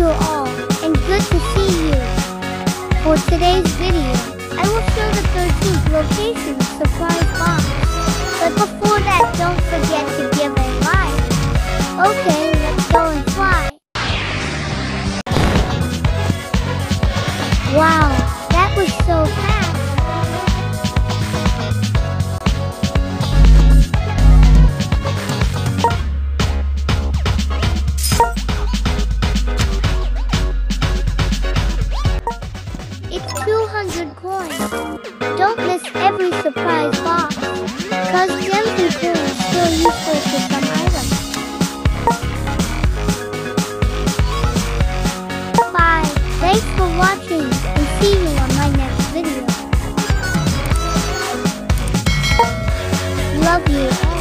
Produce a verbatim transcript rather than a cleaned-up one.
you all, and good to see you. For today's video, I will show the thirteenth location surprise box. But before that, don't forget to give a like. Okay, let's go and fly. Wow, that was so fast. It's two hundred coins. Don't miss every surprise box, cause gems and coins still useful for some items. Bye. Thanks for watching, and see you on my next video. Love you all.